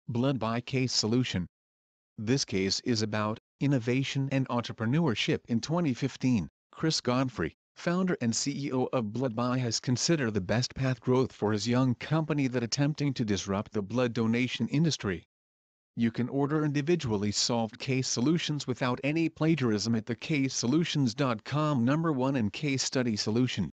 Bloodbuy Case Solution. This case is about innovation and entrepreneurship. In 2015, Chris Godfrey, founder and CEO of Bloodbuy, has considered the best path growth for his young company that attempting to disrupt the blood donation industry. You can order individually solved case solutions without any plagiarism at thecasesolutions.com. Number 1 in Case Study Solution.